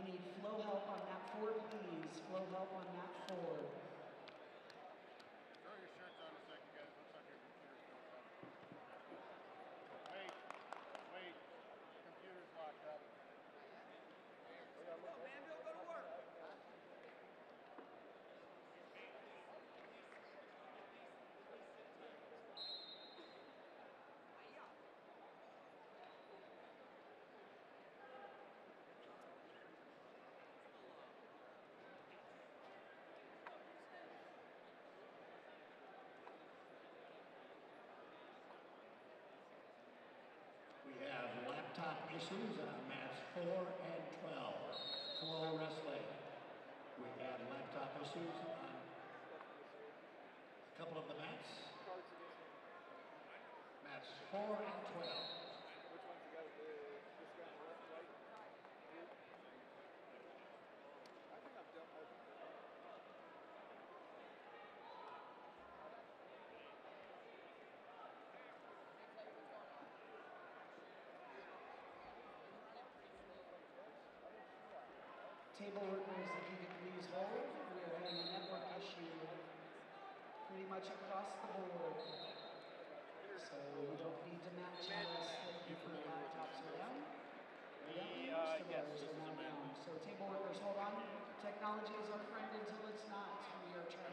need flow help on that 4, please. Flow help on that 4. Throw your shirts on a second, guys. Looks like your computer's locked up. Wait. Computer's locked up. Go, Manville, go to work. We have laptop issues on mats 4 and 12. Flow wrestling. We have laptop issues on a couple of the mats. Mats 4 and 12. Which one's the guy with this guy on the left, right? I think I've done. Table workers, if you could please hold. We are having a network issue pretty much across the board. So you don't need to match us if your laptops are down. Most of ours are now down. So table workers, hold on. Technology is our friend until it's not. We are trying